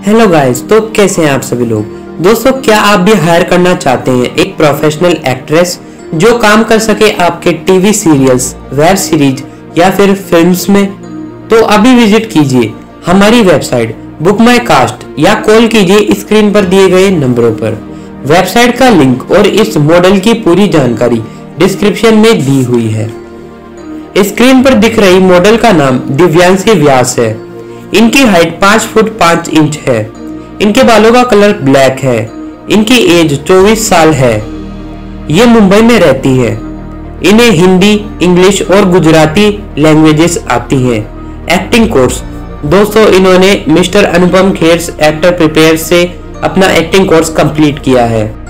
Hello guys, तो कैसे हैं आप सभी लोग। दोस्तों, क्या आप भी हायर करना चाहते हैं एक प्रोफेशनल एक्ट्रेस जो काम कर सके आपके टीवी सीरियल्स, वेब सीरीज या फिर फिल्म्स में? तो अभी विजिट कीजिए हमारी वेबसाइट बुक माई कास्ट या कॉल कीजिए स्क्रीन पर दिए गए नंबरों पर। वेबसाइट का लिंक और इस मॉडल की पूरी जानकारी डिस्क्रिप्शन में दी हुई है। स्क्रीन पर दिख रही मॉडल का नाम दिव्यांशी व्यास है। इनकी हाइट 5 फुट 5 इंच है। इनके बालों का कलर ब्लैक है। इनकी एज 24 साल है। ये मुंबई में रहती है। इन्हें हिंदी, इंग्लिश और गुजराती लैंग्वेजेस आती हैं। एक्टिंग कोर्स, दोस्तों इन्होंने mister Anupam Kher actor prepare से अपना एक्टिंग कोर्स कंप्लीट किया है।